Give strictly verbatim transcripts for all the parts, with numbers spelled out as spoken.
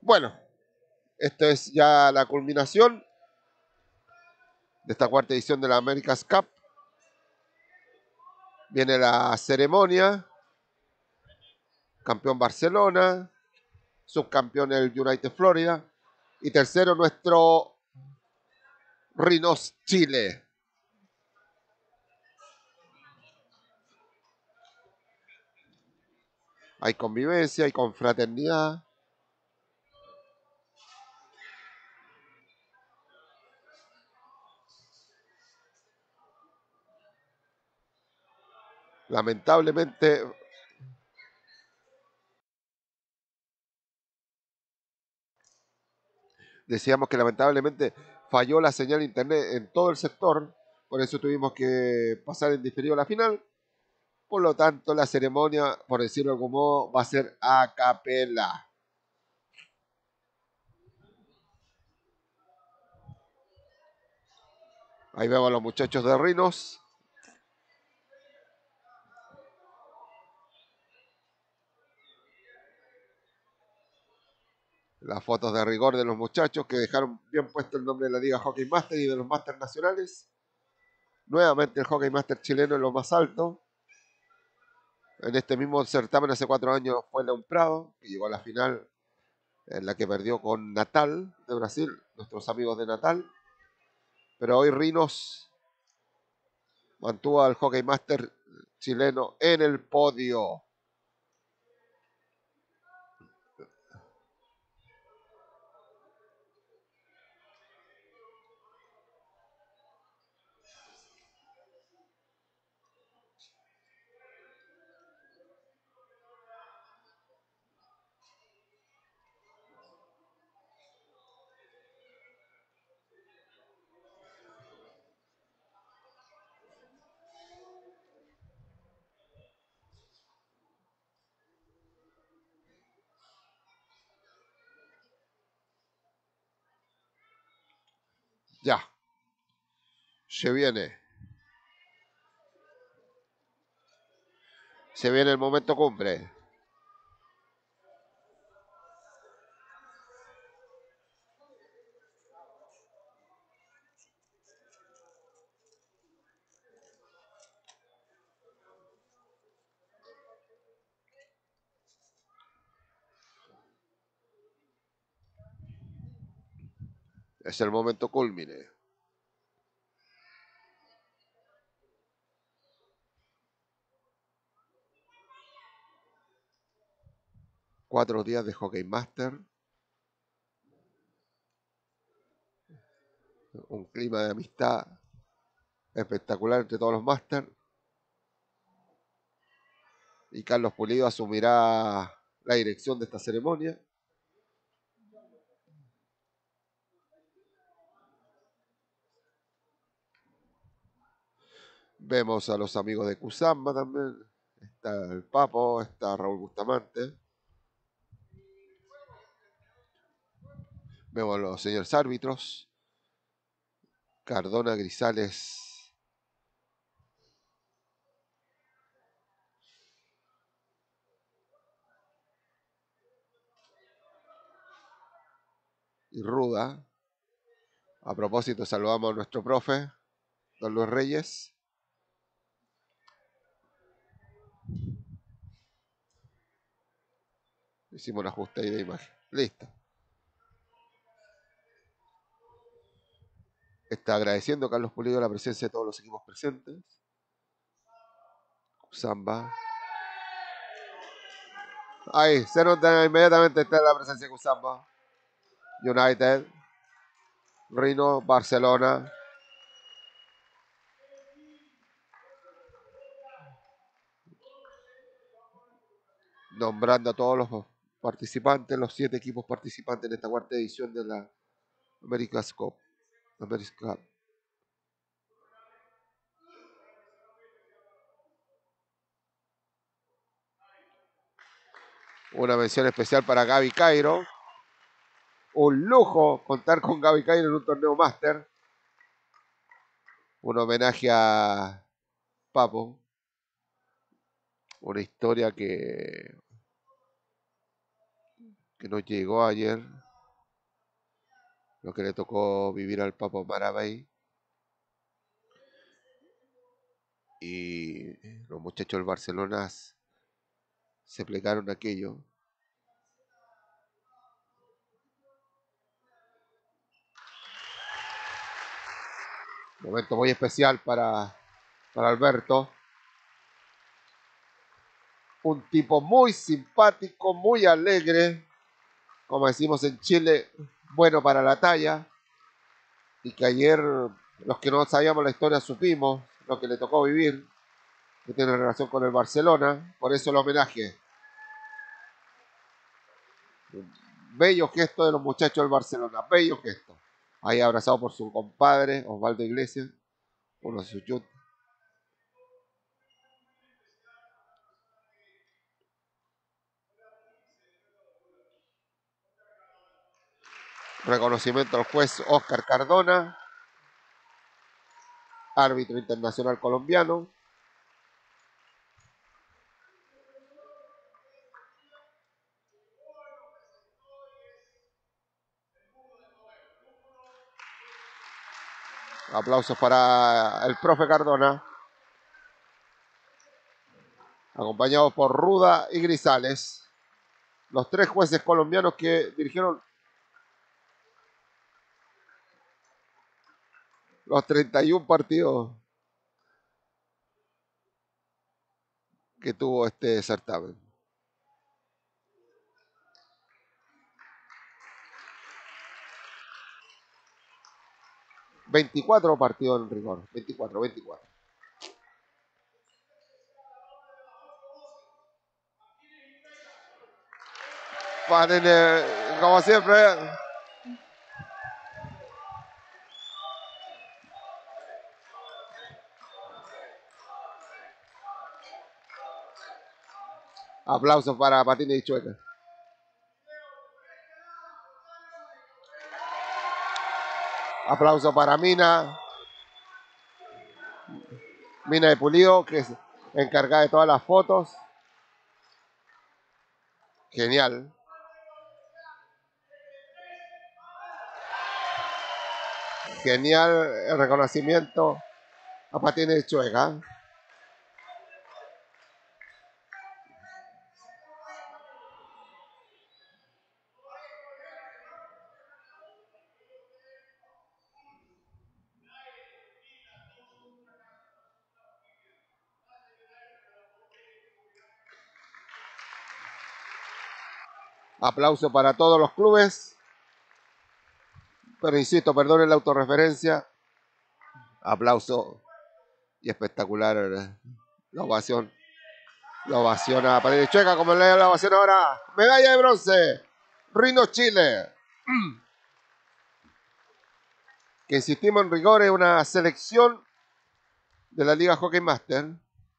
Bueno, esto es ya la culminación de esta cuarta edición de la America's Cup. Viene la ceremonia. Campeón Barcelona, subcampeón el United Florida y tercero nuestro Rhinos Chile. Hay convivencia, hay confraternidad. Lamentablemente, decíamos que lamentablemente falló la señal de internet en todo el sector, por eso tuvimos que pasar en diferido la final. Por lo tanto, la ceremonia, por decirlo de algún modo, va a ser a capela. Ahí vemos a los muchachos de Rhinos. Las fotos de rigor de los muchachos que dejaron bien puesto el nombre de la Liga Hockey Master y de los Masters nacionales. Nuevamente el Hockey Master chileno en lo más alto. En este mismo certamen hace cuatro años fue León Prado, que llegó a la final en la que perdió con Natal de Brasil, nuestros amigos de Natal. Pero hoy Rhinos mantuvo al Hockey Master chileno en el podio. Ya. Se viene. Se viene el momento cumbre. Es el momento culmine. Cuatro días de Hockey Master. Un clima de amistad espectacular entre todos los Masters. Y Carlos Pulido asumirá la dirección de esta ceremonia. Vemos a los amigos de Cusamba también. Está el Papo, está Raúl Bustamante. Vemos a los señores árbitros. Cardona, Grisales. Y Ruda. A propósito, saludamos a nuestro profe, don Luis Reyes. Hicimos un ajuste ahí de imagen. Listo. Está agradeciendo a Carlos Pulido la presencia de todos los equipos presentes. Cusamba. Ahí, se nota inmediatamente está la presencia de Cusamba. United. Rhino, Barcelona. Nombrando a todos los participantes, los siete equipos participantes en esta cuarta edición de la America's Cup. America's Cup. Una mención especial para Gaby Cairo. Un lujo contar con Gaby Cairo en un torneo máster. Un homenaje a Papo. Una historia que, que nos llegó ayer. lo que le tocó vivir al Papo Maravey. Y los muchachos del Barcelona se plegaron a aquello. Momento muy especial para, para Alberto. Un tipo muy simpático, muy alegre, como decimos en Chile, bueno para la talla. Y que ayer, los que no sabíamos la historia, supimos lo que le tocó vivir, que tiene relación con el Barcelona. Por eso el homenaje. Bello gesto de los muchachos del Barcelona, bello gesto. Ahí abrazado por su compadre, Osvaldo Iglesias, uno de sus chut. Reconocimiento al juez Oscar Cardona, árbitro internacional colombiano. Aplausos para el profe Cardona, acompañado por Ruda y Grisales, los tres jueces colombianos que dirigieron los treinta y uno partidos que tuvo este certamen. veinticuatro partidos en rigor, veinticuatro, veinticuatro. Para, como siempre, aplausos para Patines y Chueca. Aplauso para Mina. Mina de Pulido, que es encargada de todas las fotos. Genial. Genial el reconocimiento a Patines y Chueca. Aplauso para todos los clubes. Pero insisto, perdonen la autorreferencia. Aplauso y espectacular la ovación. La ovación a Patines y Chueca, como le da la ovación ahora. Medalla de bronce. Rhinos Chile. Que insistimos en rigor, es una selección de la Liga Hockey Master.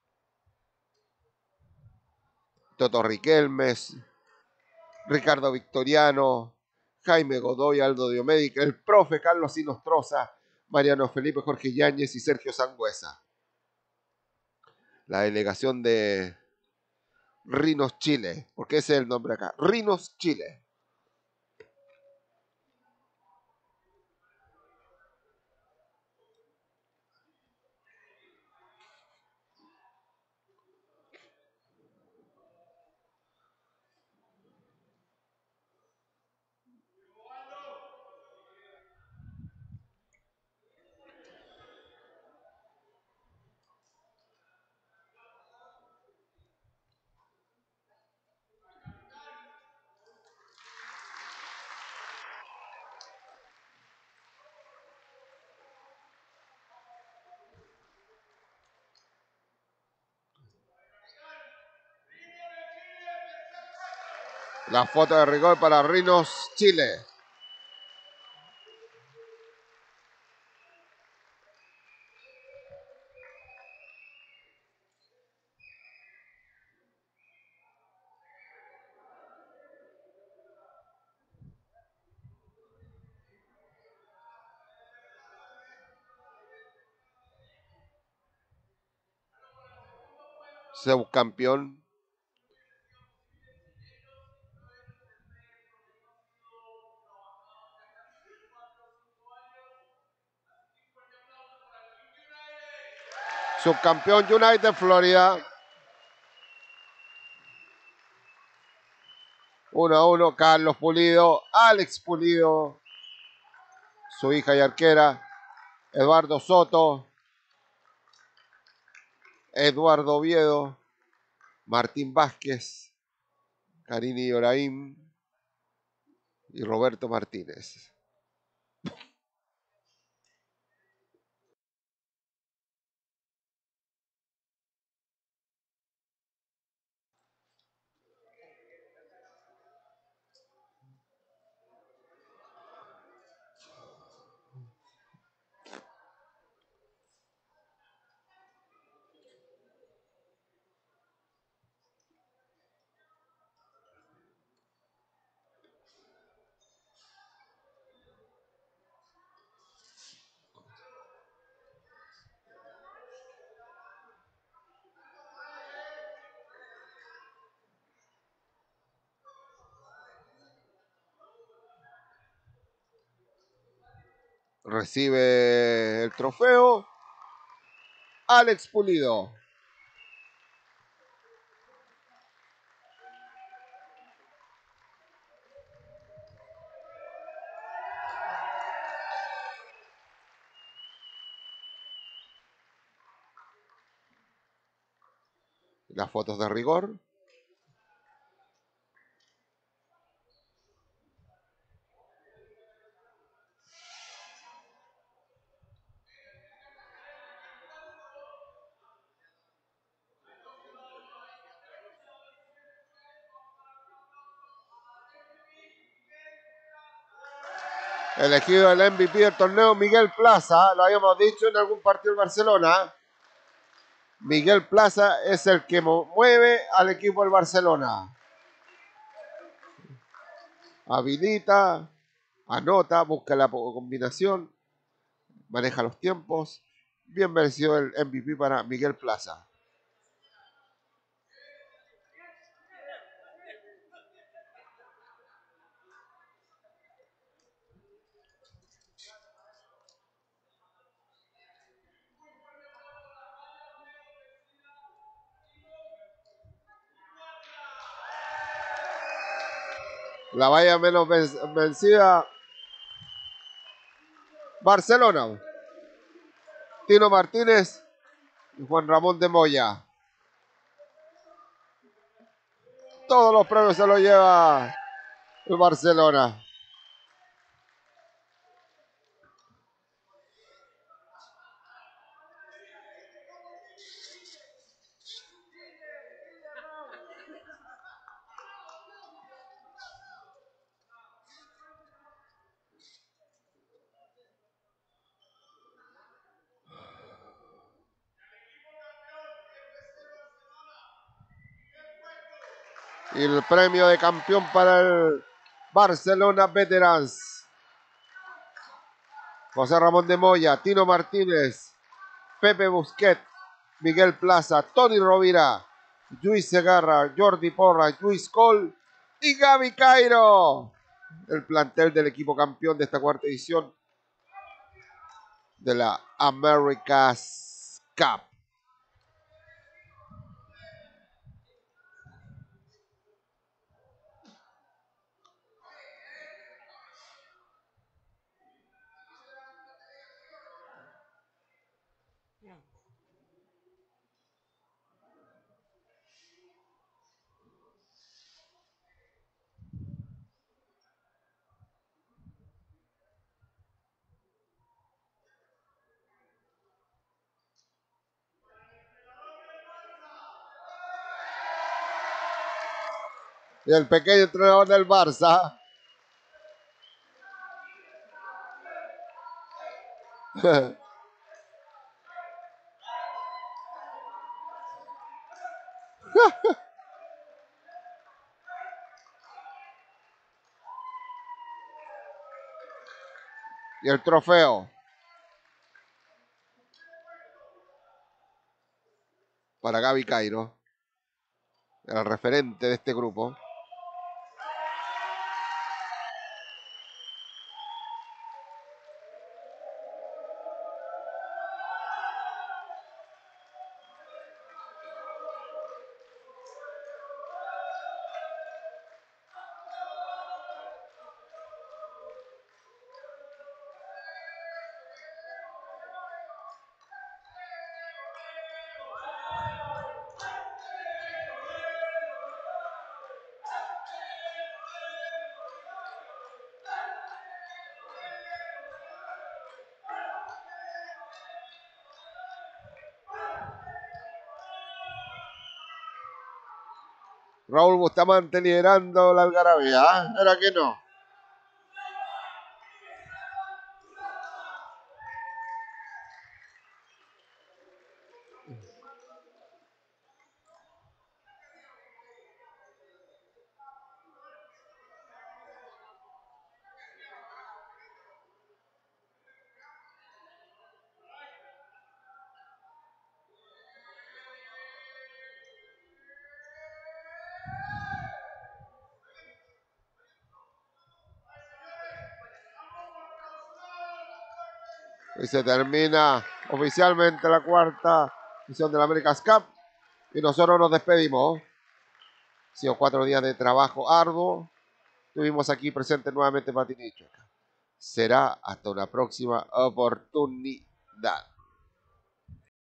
Toto Riquelmes, Ricardo Victoriano, Jaime Godoy, Aldo Diomédica, el profe Carlos Sinostroza, Mariano Felipe, Jorge Yáñez y Sergio Sangüesa. La delegación de Rhinos Chile, porque ese es el nombre acá, Rhinos Chile. La foto de rigor para Rhinos Chile. Subcampeón. Subcampeón United Florida. uno a uno, Carlos Pulido, Alex Pulido, su hija y arquera, Eduardo Soto, Eduardo Oviedo, Martín Vázquez, Karini Ibrahim y Roberto Martínez. Recibe el trofeo Alex Pulido. Las fotos de rigor. Elegido el M V P del torneo, Miguel Plaza. Lo habíamos dicho en algún partido del Barcelona. Miguel Plaza es el que mueve al equipo del Barcelona. Habilita, anota, busca la combinación, maneja los tiempos. Bien merecido el M V P para Miguel Plaza. La valla menos vencida, Barcelona. Tino Martínez y Juan Ramón de Moya. Todos los premios se los lleva el Barcelona. Y el premio de campeón para el Barcelona Veterans. José Ramón de Moya, Tino Martínez, Pepe Busquet, Miguel Plaza, Tony Rovira, Luis Segarra, Jordi Porra, Luis Cole y Gaby Cairo. El plantel del equipo campeón de esta cuarta edición de la America's Cup. Y el pequeño entrenador del Barça. Y el trofeo para Gaby Cairo, el referente de este grupo. Raúl Bustamante liderando la algarabía. ¿Eh? ¿Era que no? Y se termina oficialmente la cuarta edición de la America's Cup. Y nosotros nos despedimos. Han sido cuatro días de trabajo arduo. Estuvimos aquí presentes nuevamente Patini y Chueca. Será hasta una próxima oportunidad.